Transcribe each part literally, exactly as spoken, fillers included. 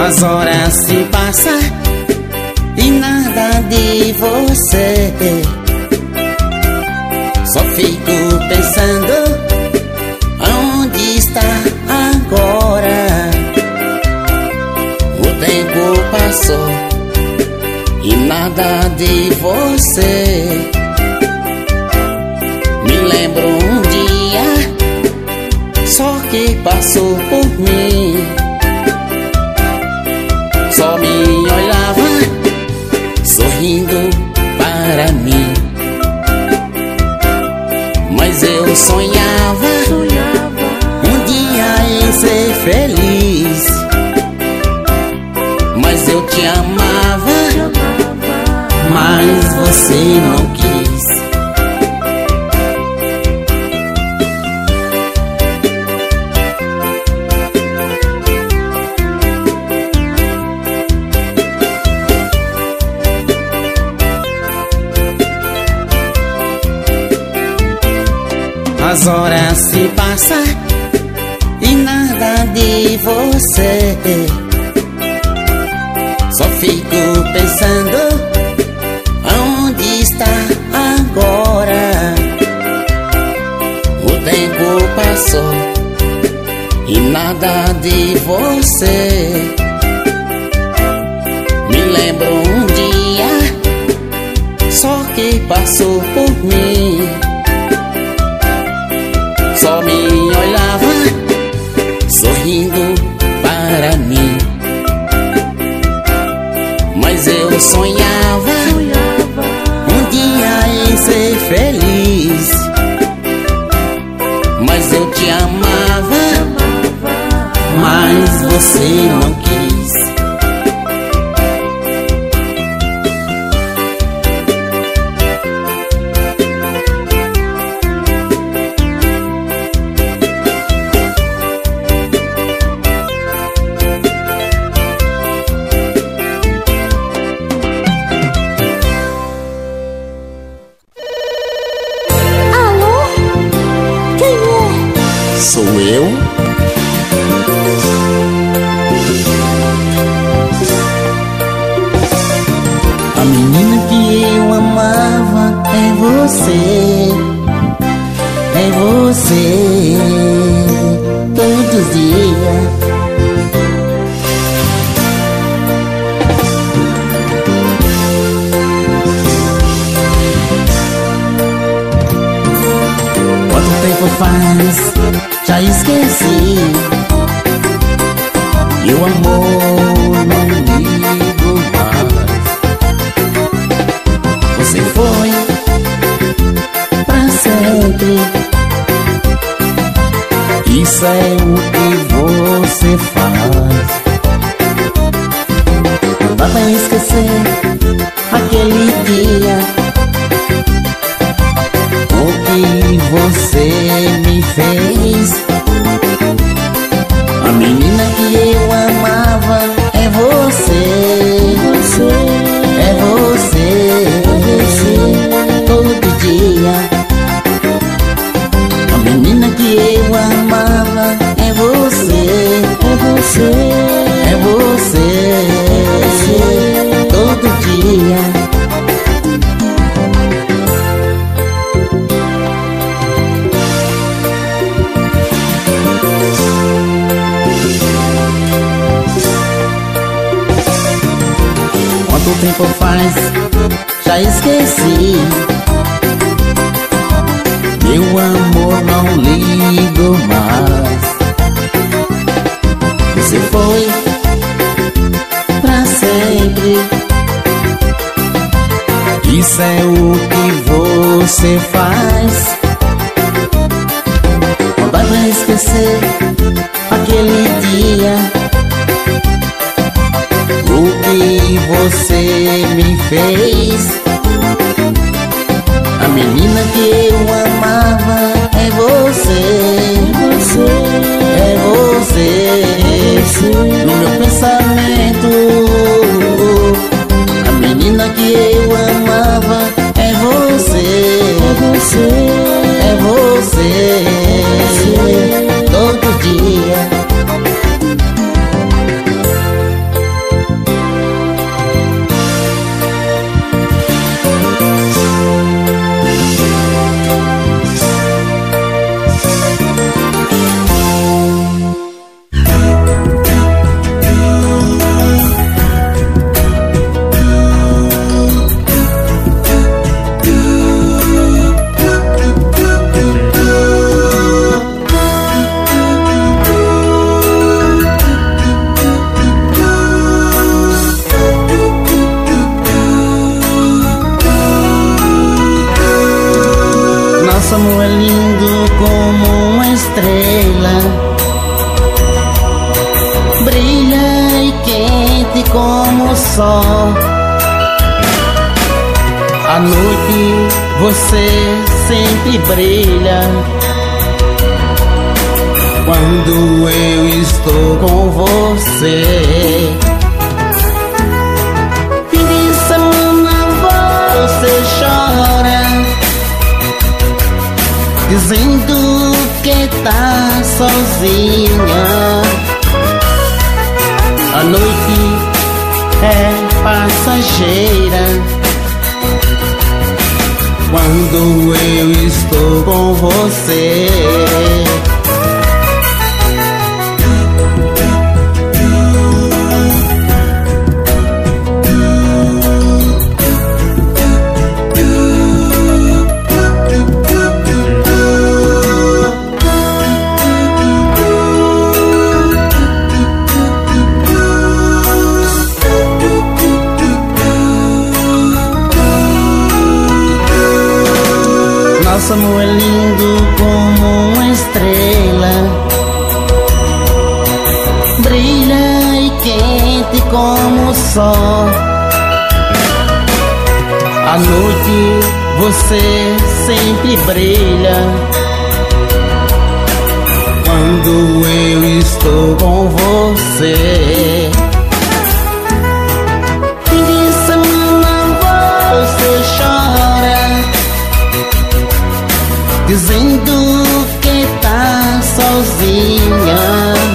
As horas se passam e nada de você. Só fico pensando, aonde está agora? O tempo passou e nada de você. Me lembro um dia só que passou por mim. Só me olhava sorrindo para mim. Mas eu sonhava um dia em ser feliz. Mas eu te amava, mas você não quis. As horas se passam e nada de você. Só fico pensando, aonde está agora? O tempo passou e nada de você. Me lembro um dia só que passou por mim. Só me olhava sorrindo para mim. Mas eu sonhava um dia em ser feliz. Mas eu te amava, mas você não quis. Sou eu? A menina que eu amava é você. É você. Todos os dias. Quanto tempo faz? Já esqueci. Meu amor, não ligo mais. Você foi pra sempre. Isso é o que você faz. Não dá pra esquecer aquele dia, o que você me fez. A menina que eu amava é você. Você é você, você todo dia. A menina que eu amava é você. É você, é você, você todo dia. Quanto tempo faz? Já esqueci. Meu amor, não ligo mais. Você foi pra sempre. Isso é o que você faz. Não dá pra esquecer aquele dia, o que você me fez. A menina que eu amava é você. Você é você, no meu pensamento. A menina que eu amava é você. É você, é você, todo dia. só. À noite você sempre brilha quando eu estou com você. Fim de semana você chora, dizendo que tá sozinha. A noite é passageira quando eu estou com você. Nosso amor é lindo como uma estrela, brilha e quente como o sol. À noite você sempre brilha quando eu estou com você. Fim de semana você chora, dizendo que tá sozinha.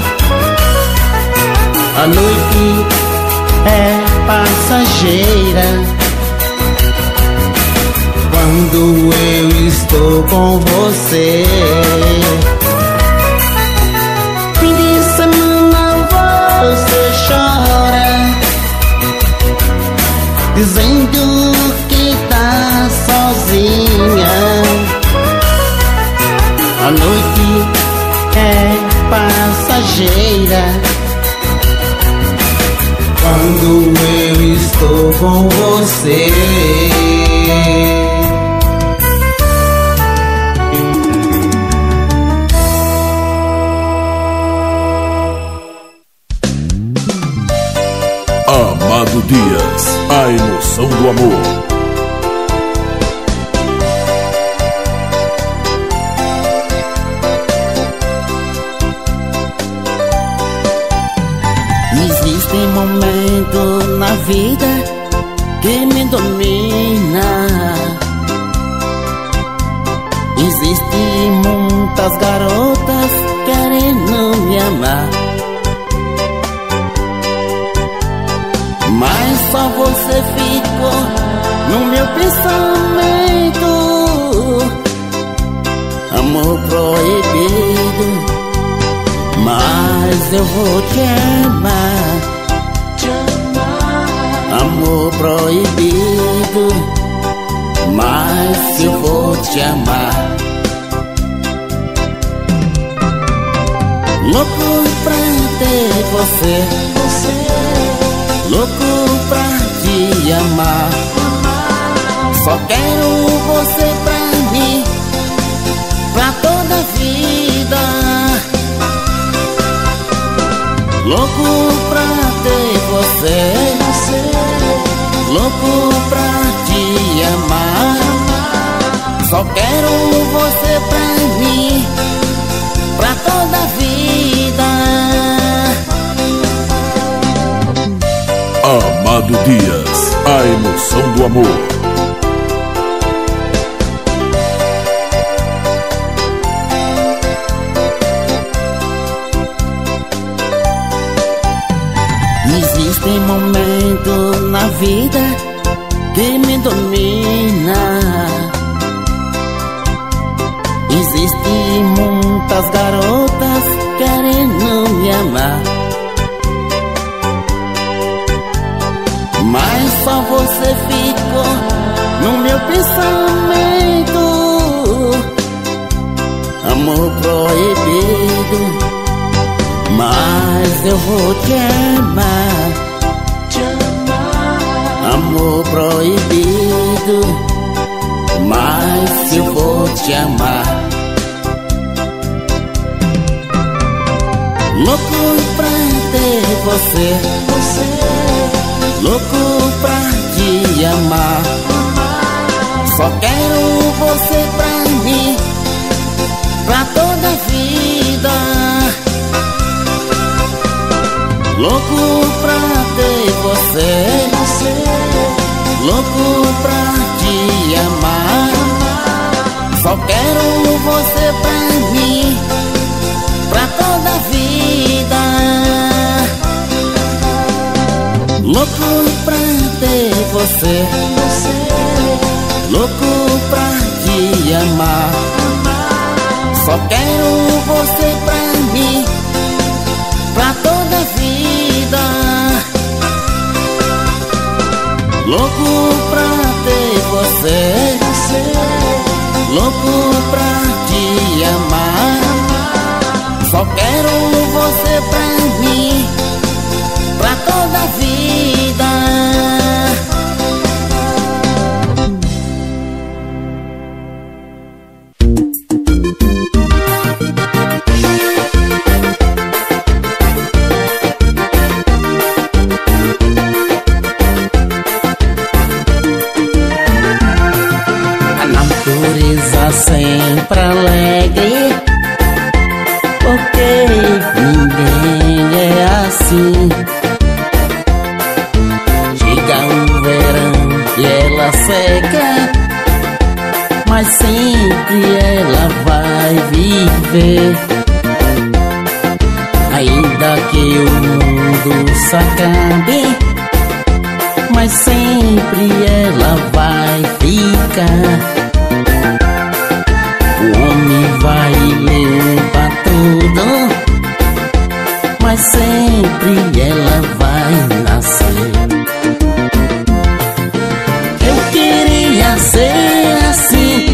A noite é passageira quando eu estou com você. Fim de semana você chora, dizendo que tá sozinha. A noite é passageira quando eu estou com você. Amado Dias, a emoção do amor. Existem momentos na vida que me domina. Existem muitas garotas querendo me amar, mas só você ficou no meu pensamento. Amor proibido, mas eu vou te amar. Amor proibido, mas eu vou te amar. Louco pra ter você, louco pra te amar. Só quero você pra mim, pra toda a vida. Louco pra ter você, louco pra te amar. Só quero você pra mim, pra toda a vida. Amado Dias, a emoção do amor. Existem momentos na vida que me domina. Existem muitas garotas querendo me amar, mas só você ficou no meu pensamento. Amor proibido, mas eu vou te amar. Amor proibido, mas eu vou te amar. Louco pra ter você, louco amar. Só quero você pra mim, pra toda a vida. Louco pra ter você, louco pra te amar. Só quero você pra mim, pra toda a vida. Louco pra ter você, louco pra te amar. Só quero você pra mim, pra toda a vida. Louco pra ter você, louco pra te amar. Só quero você pra mim, pra toda a vida. Sempre alegre, porque ninguém é assim. Chega o verão e ela seca, mas sempre ela vai viver. Ainda que o mundo se acabe, mas sempre ela vai ficar. O homem vai limpar tudo, mas sempre ela vai nascer. Eu queria ser assim,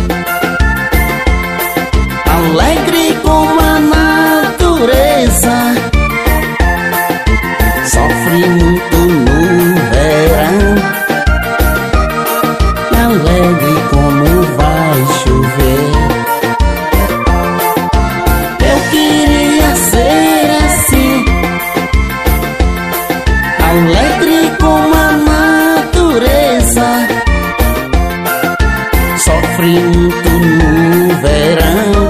alegre como a natureza. Sofre muito no verão, alegre como vai chover. Alegre como a natureza, sofre muito no verão,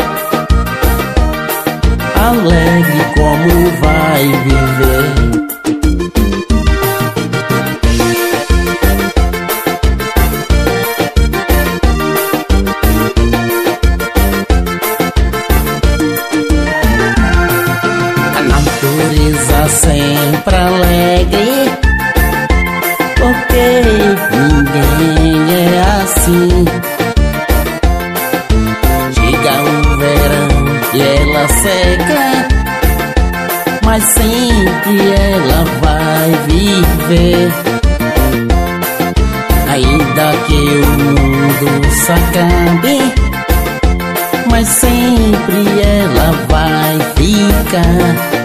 alegre como vai viver. A natureza sempre alegre, porque ninguém é assim. Chega o verão e ela seca, mas sempre ela vai viver. Ainda que o mundo se acabe, mas sempre ela vai ficar.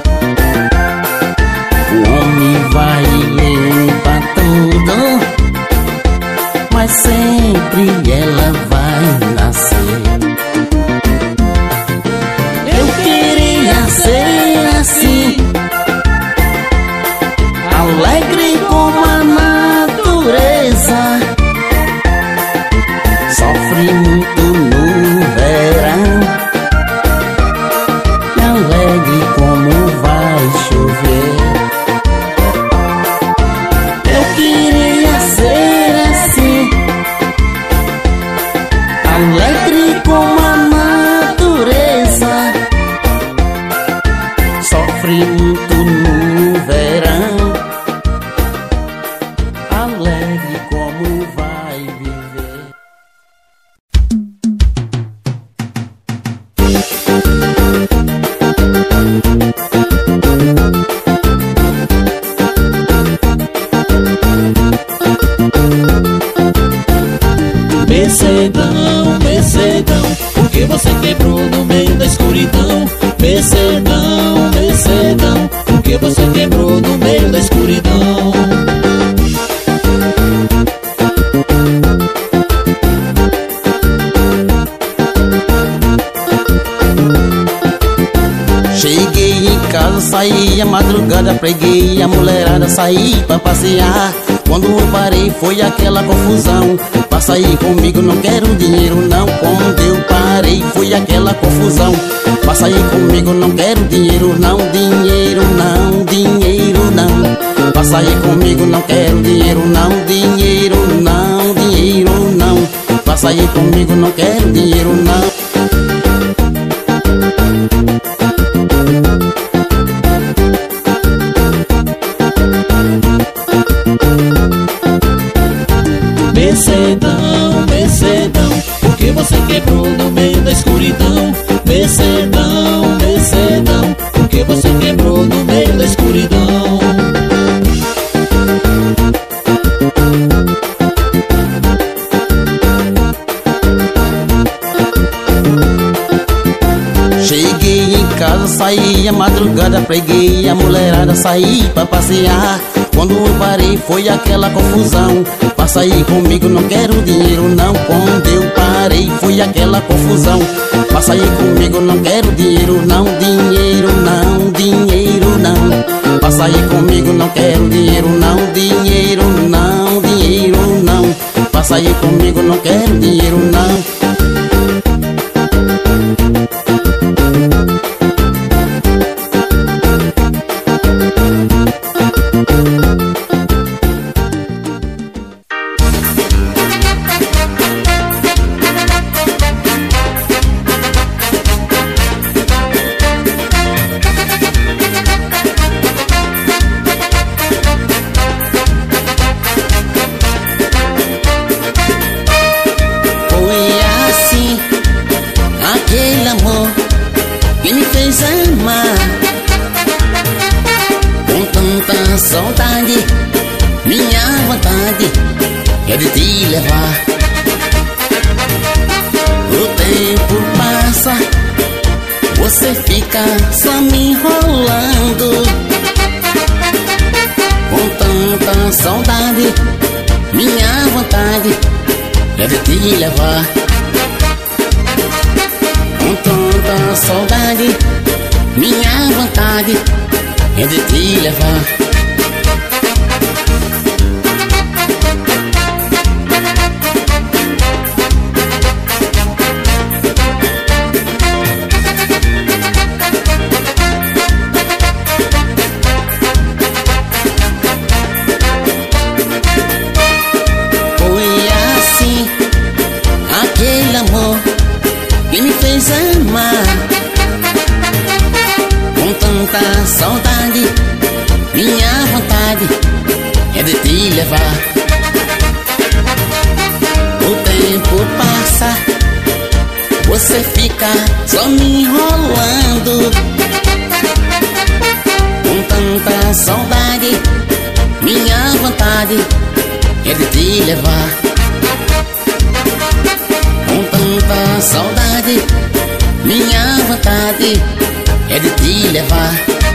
O homem vai limpar tudo, mas sempre ela vai nascer. Eu queria ser assim, alegre como a natureza. Sofre muito no verão, alegre como vai chover. Alegre como a natureza, sofre muito no verão, alegre como vai viver. Mercedão, Mercedão, porque você quebrou no meio da escuridão. Mercedão, Mercedão, porque você quebrou no meio da escuridão. Cheguei em casa, saí a madrugada, preguei a mulherada, saí pra passear. Quando eu parei foi aquela confusão. Pra sair comigo não quero dinheiro não. Quando eu parei foi aquela confusão. Pra sair comigo não quero dinheiro não. Dinheiro não, dinheiro não. Pra sair comigo não quero dinheiro não. Dinheiro não, dinheiro não. Pra sair comigo não quero dinheiro não. Mercedão, Mercedão, por que você quebrou no meio da escuridão? Mercedão, Mercedão, por que você quebrou no meio da escuridão? Cheguei em casa, saí a madrugada, preguei a mulherada, saí pra passear. Quando eu parei foi aquela confusão. Pra sair comigo não quero dinheiro não. Quando eu parei foi aquela confusão. Pra sair comigo não quero dinheiro não. Dinheiro não, dinheiro não. Pra sair comigo não quero dinheiro não. Dinheiro não, dinheiro não. Pra sair comigo não quero dinheiro não. Saudade, minha vontade é de te levar. O tempo passa, você fica só me enrolando. Com tanta saudade, minha vontade é de te levar. Com tanta saudade, minha vontade é de te levar. Saudade, minha vontade é de te levar. O tempo passa, você fica só me enrolando. Com tanta saudade, minha vontade é de te levar. Com tanta saudade, minha vontade é de te levar.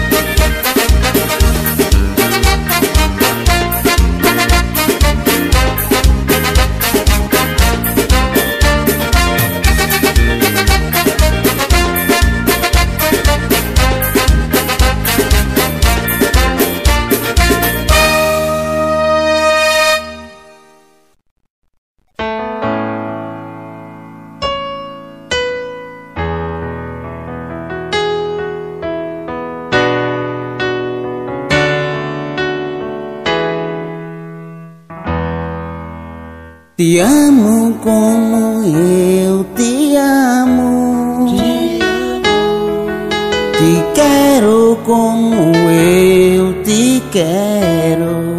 Te amo como eu te amo. Te amo. Te quero como eu te quero.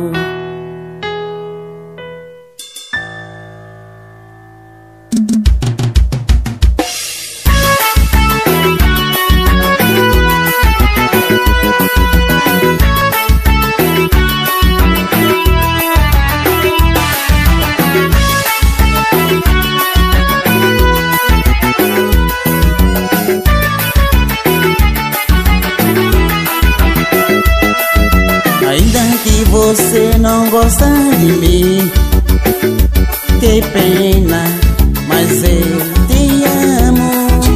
Você não gosta de mim, que pena, mas eu te amo.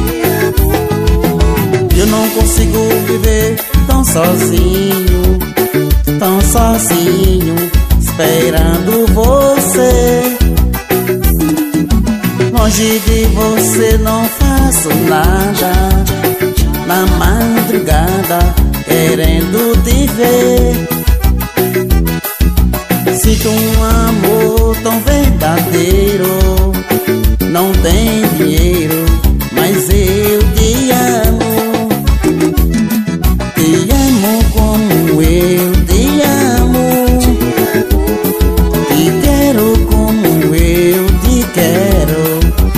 Eu não consigo viver tão sozinho, tão sozinho, esperando você. Longe de você não faço nada, na madrugada querendo te ver. Sinto um amor tão verdadeiro, não tem dinheiro, mas eu te amo. Te amo como eu te amo. Te quero como eu te quero.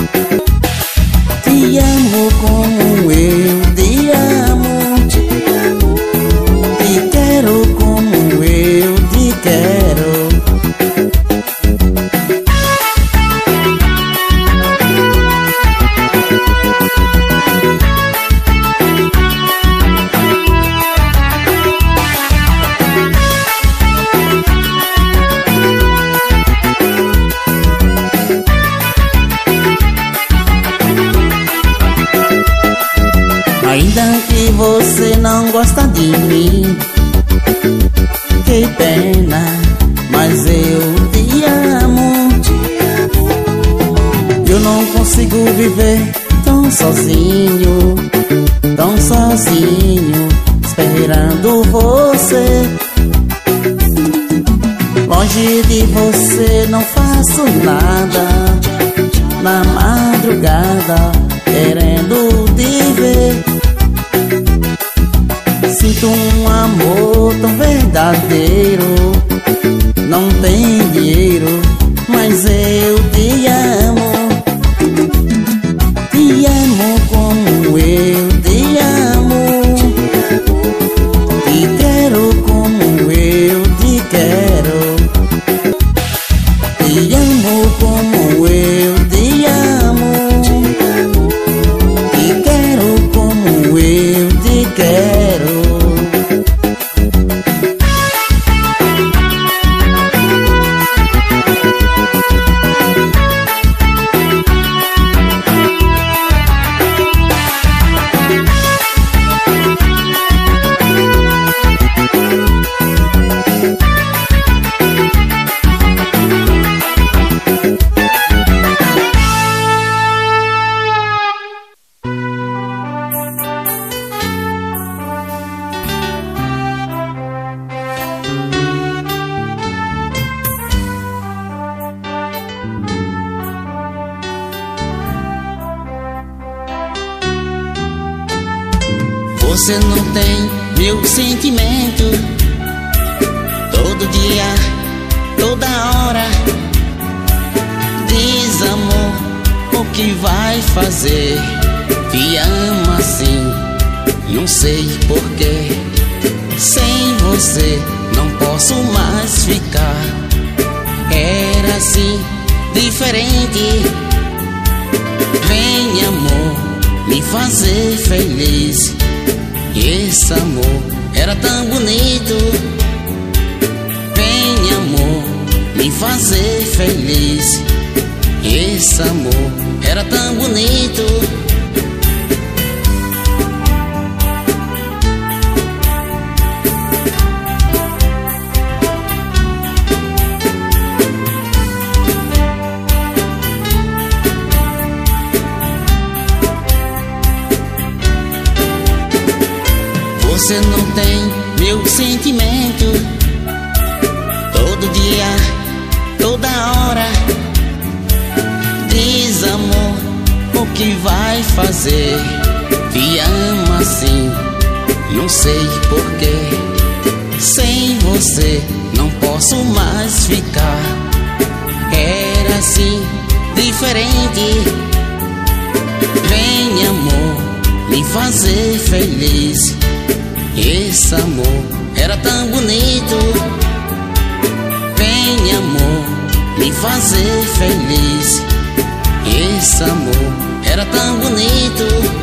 Te amo como eu te amo. Te quero como eu te quero. Ainda que você não gosta de mim, que pena, mas eu te amo. Eu não consigo viver tão sozinho, tão sozinho, esperando você. Longe de você não faço nada, na madrugada querendo te ver. Sinto um amor tão verdadeiro, não tem dinheiro, mas eu te amo. Te amo como eu te amo. Te quero como eu te quero. Te amo como eu te amo. Te quero como eu te quero. Você não tem meu sentimento. Todo dia, toda hora. Diz, amor, o que vai fazer? Te amo assim, não sei porquê. Sem você não posso mais ficar. Era assim, diferente. Vem, amor, me fazer feliz. Esse amor era tão bonito. Vem, amor, me fazer feliz. Esse amor era tão bonito. Você não tem meu sentimento. Todo dia, toda hora. Diz, amor, o que vai fazer? Te amo assim, não sei porquê. Sem você não posso mais ficar. Era assim, diferente. Vem, amor, me fazer feliz. Esse amor era tão bonito. Vem, amor, me fazer feliz. Esse amor era tão bonito.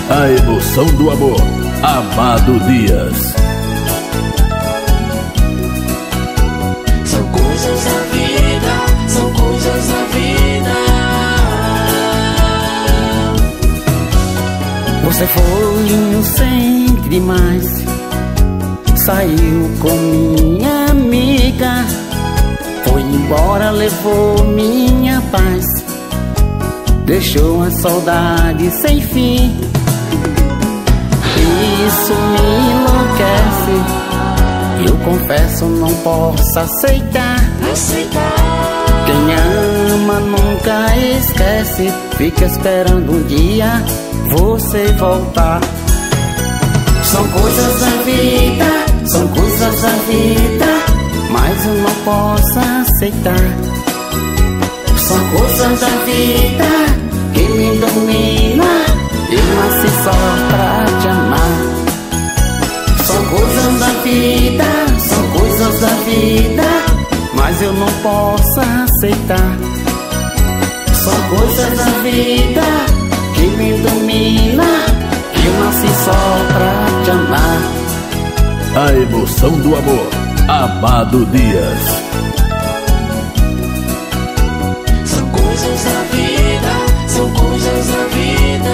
A emoção do amor, Amado Dias. São coisas da vida, são coisas da vida. Você foi inocente demais, saiu com minha amiga, foi embora, levou minha paz, deixou a saudade sem fim. Isso me enlouquece, eu confesso, não posso aceitar. Quem ama nunca esquece, fica esperando um dia você voltar. São coisas da vida, são coisas da vida, mas eu não posso aceitar. São coisas da vida que me domina, eu nasci só pra te amar. São coisas da vida, são coisas da vida, mas eu não posso aceitar. São coisas da vida que me domina, eu nasci só pra te amar. A emoção do amor, Amado Dias. São coisas da vida, são coisas da vida.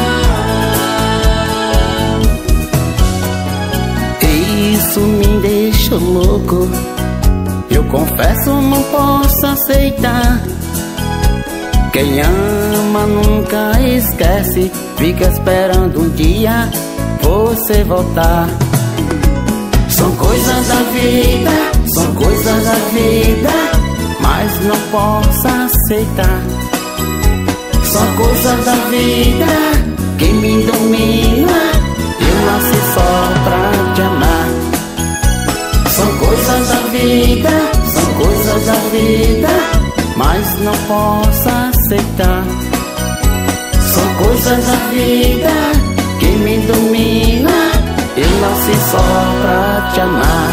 Isso me deixa louco, eu confesso, não posso aceitar. Quem ama nunca esquece, fica esperando um dia você voltar. São coisas da vida, são coisas da vida, mas não posso aceitar. São coisas da vida que me domina, eu nasci só pra te amar. São coisas da vida, são coisas da vida, mas não posso aceitar. São coisas da vida que me domina, eu nasci só pra te amar.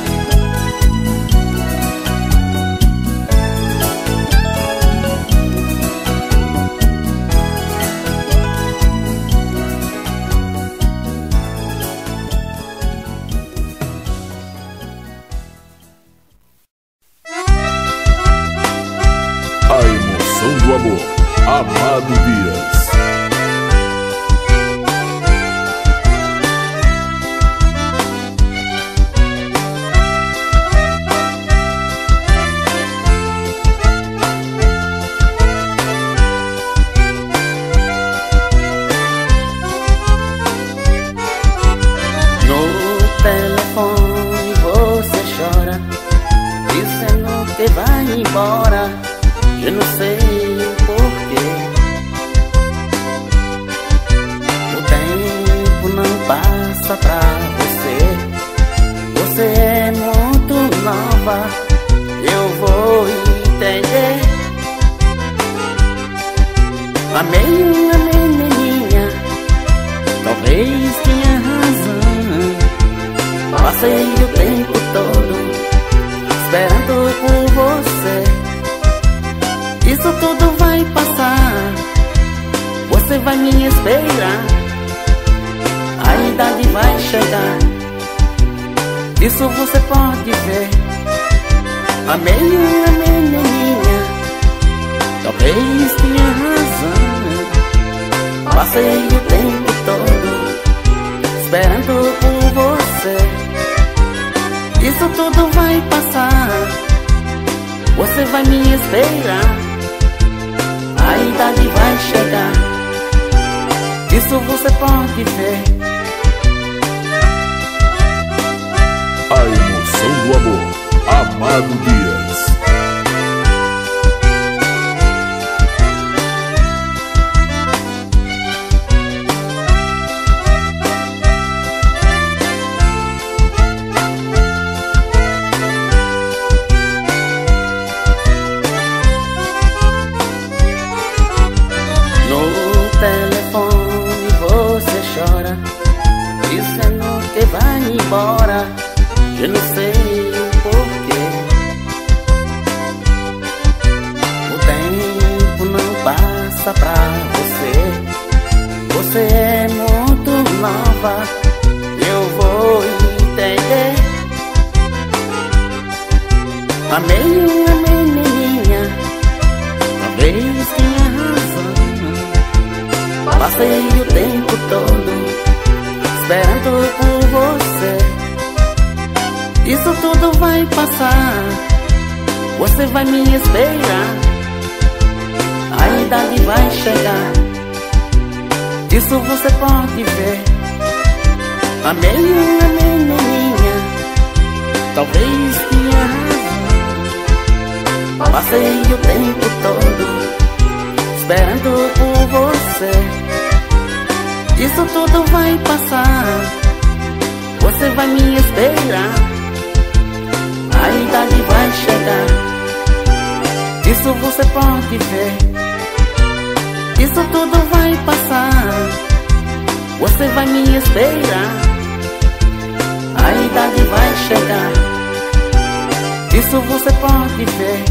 A emoção do amor, Amado Dias. No telefone você chora, dizendo que vai embora. Eu não sei porquê. O tempo não passa pra você, você é muito nova, eu vou entender. Amei uma menininha, talvez tenha razão. Passei o tempo todo esperando por você. Isso tudo vai passar, você vai me esperar, a idade vai chegar, isso você pode ver. Amei uma menininha, talvez tenha razão. Passei o tempo todo esperando por você. Isso tudo vai passar, você vai me esperar, a idade vai chegar, isso você pode ver. A emoção do amor, Amado Dias. Telefone você chora, dizendo que vai embora. Eu não sei porquê. O tempo não passa pra você, você é muito nova, eu vou entender. Amei minha menininha, talvez tenha razão. Passei o tempo todo esperando por você. Isso tudo vai passar, você vai me esperar. A idade vai chegar, isso você pode ver. Amei minha menininha, talvez tenha razão. Passei o tempo todo esperando por você. Isso tudo vai passar, você vai me esperar. A idade vai chegar, isso você pode ver. Isso tudo vai passar, você vai me esperar. A idade vai chegar, isso você pode ver.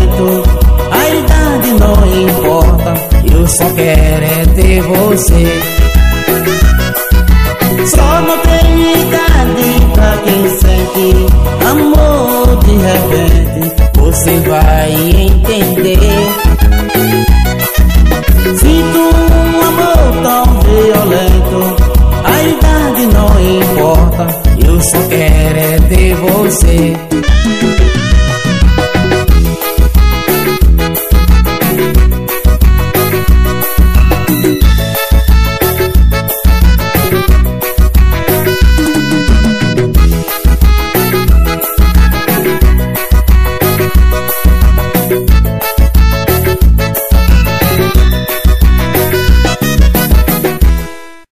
Só quero é ter você.